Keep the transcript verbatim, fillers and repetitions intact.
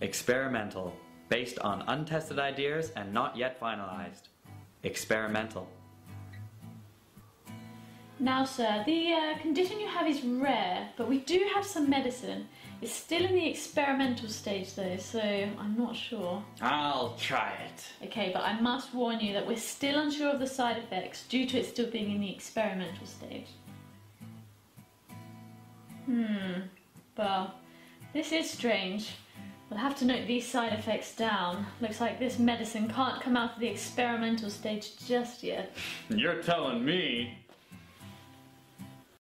Experimental. Based on untested ideas and not yet finalized. Experimental. Now sir, the uh, condition you have is rare, but we do have some medicine. It's still in the experimental stage though, so I'm not sure. I'll try it. Okay, but I must warn you that we're still unsure of the side effects due to it still being in the experimental stage. Hmm, well, this is strange. We'll have to note these side effects down. Looks like this medicine can't come out of the experimental stage just yet. You're telling me.